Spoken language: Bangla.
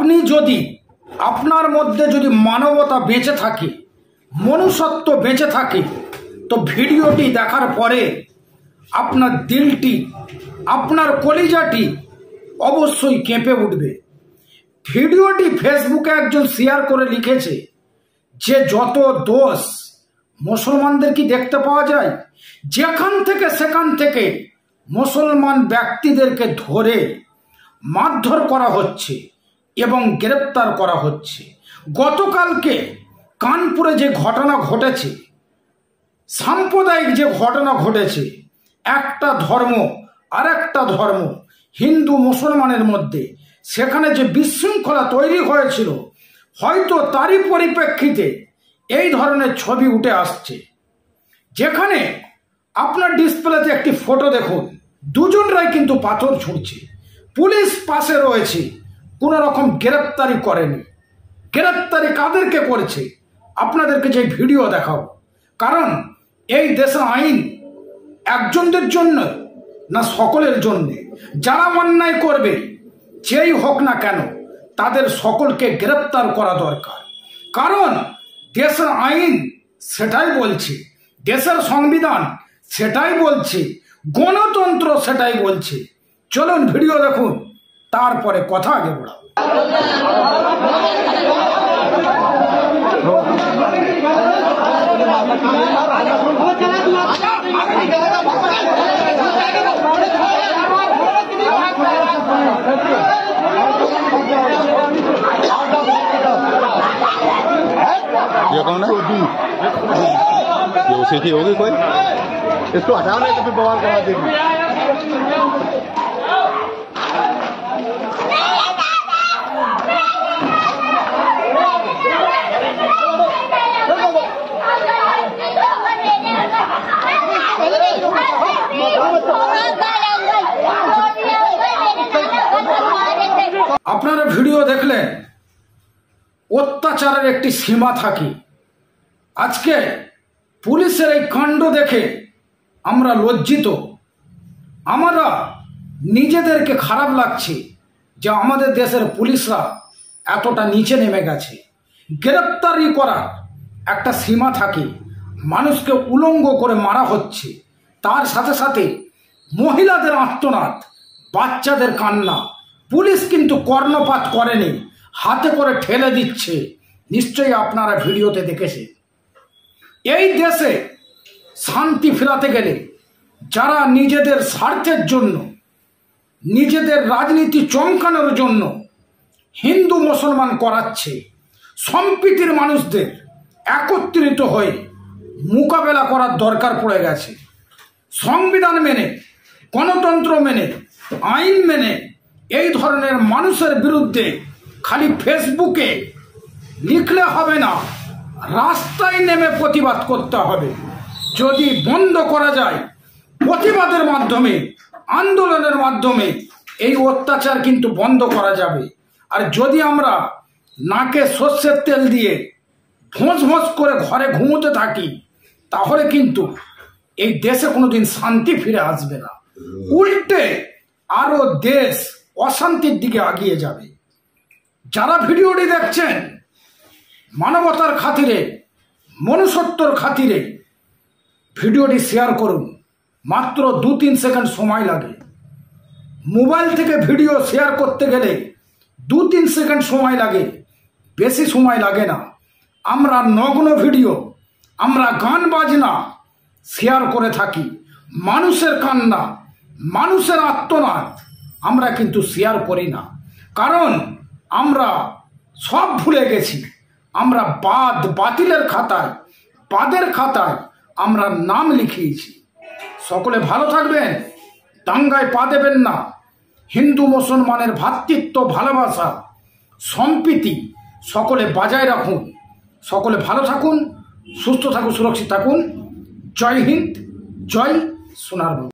আপনি যদি আপনার মধ্যে যদি মানবতা বেঁচে থাকে, মনুষ্যত্ব বেঁচে থাকে, তো ভিডিওটি দেখার পরে আপনার দিলটি, আপনার কলিজাটি অবশ্যই কেঁপে উঠবে। ভিডিওটি ফেসবুকে একজন শেয়ার করে লিখেছে যে যত দোষ মুসলমানদের কি দেখতে পাওয়া যায়, যেখান থেকে সেখান থেকে মুসলমান ব্যক্তিদেরকে ধরে মারধর করা হচ্ছে এবং গ্রেপ্তার করা হচ্ছে। গতকালকে কানপুরে যে ঘটনা ঘটেছে, সাম্প্রদায়িক যে ঘটনা ঘটেছে, একটা ধর্ম আর একটা ধর্ম হিন্দু মুসলমানের মধ্যে, সেখানে যে বিশৃঙ্খলা তৈরি হয়েছিল, হয়তো তারই পরিপ্রেক্ষিতে এই ধরনের ছবি উঠে আসছে। যেখানে আপনার ডিসপ্লেতে একটি ফটো দেখুন, দুজনরাই কিন্তু পাথর ছুঁড়ছে, পুলিশ পাশে রয়েছে, কোনো রকম গ্রেপ্তারি করেনি। গ্রেপ্তারি কাদেরকে করেছে আপনাদেরকে যে ভিডিও দেখাও, কারণ এই দেশে আইন একজনদের জন্য না সকলের জন্যে। যারা অন্যায় করবে, যেই হোক না কেন, তাদের সকলকে গ্রেপ্তার করা দরকার। কারণ দেশের আইন সেটাই বলছে, দেশের সংবিধান সেটাই বলছে, গণতন্ত্র সেটাই বলছে। চলুন ভিডিও দেখুন, তারপরে কথা আগে বড়াবো। ये कौन है? ये उसी की होगी कोई? इसको हटा नहीं तो फिर बवाल करा देगी। আপনারা ভিডিও দেখলেন, অত্যাচারের একটি সীমা থাকে। আজকে পুলিশের এই কাণ্ড দেখে আমরা লজ্জিত, আমরা নিজেদেরকে খারাপ লাগছে যে আমাদের দেশের পুলিশরা এতটা নিচে নেমে গেছে। গ্রেপ্তারি করার একটা সীমা থাকে, মানুষকে উলঙ্গ করে মারা হচ্ছে, তার সাথে সাথে মহিলাদের আর্তনাদ, বাচ্চাদের কান্না, পুলিশ কিন্তু কর্ণপাত করেনি, হাতে করে ঠেলে দিচ্ছে। নিশ্চয়ই আপনারা ভিডিওতে দেখেছেন। এই দেশে শান্তি ফেরাতে গেলে যারা নিজেদের স্বার্থের জন্য, নিজেদের রাজনীতি চমকানোর জন্য হিন্দু মুসলমান করাচ্ছে, সম্প্রীতির মানুষদের একত্রিত হয়ে মোকাবেলা করার দরকার পড়ে গেছে। সংবিধান মেনে, গণতন্ত্র মেনে, আইন মেনে এই ধরনের মানুষের বিরুদ্ধে খালি ফেসবুকে লিখলে হবে না, রাস্তায় নেমে প্রতিবাদ করতে হবে। যদি বন্ধ করা যায় প্রতিবাদের মাধ্যমে, আন্দোলনের মাধ্যমে, এই অত্যাচার কিন্তু বন্ধ করা যাবে। আর যদি আমরা নাকে সর্ষের তেল দিয়ে ভোঁস ভোঁস করে ঘরে ঘুমোতে থাকি, তাহলে কিন্তু এই দেশে কোনোদিন শান্তি ফিরে আসবে না, উল্টে আরো দেশ অশান্তির দিকে এগিয়ে যাবে। যারা ভিডিওটি দেখছেন, মানবতার খাতিরে, মনুষ্যত্বর খাতিরে ভিডিওটি শেয়ার করুন। মাত্র 2-3 সেকেন্ড সময় লাগে। মোবাইল থেকে ভিডিও শেয়ার করতে গেলে 2-3 সেকেন্ড সময় লাগে, বেশি সময় লাগে না। আমরা নগ্ন ভিডিও, আমরা গান বাজনা শেয়ার করে থাকি, মানুষের কান্না, মানুষের আর্তনাদ আমরা কিন্তু শেয়ার করি না। কারণ আমরা সব ভুলে গেছি। আমরা বাতিলের খাতায়, বাদের খাতায় আমরা নাম লিখিয়েছি। সকলে ভালো থাকবেন, দাঙ্গায় পা দেবেন না। হিন্দু মুসলমানের ভ্রাতৃত্ব, ভালোবাসা, সম্প্রীতি সকলে বজায় রাখুন। সকলে ভালো থাকুন, সুস্থ থাকুন, সুরক্ষিত থাকুন। জয় হিন্দ, জয় সোনার বাংলা।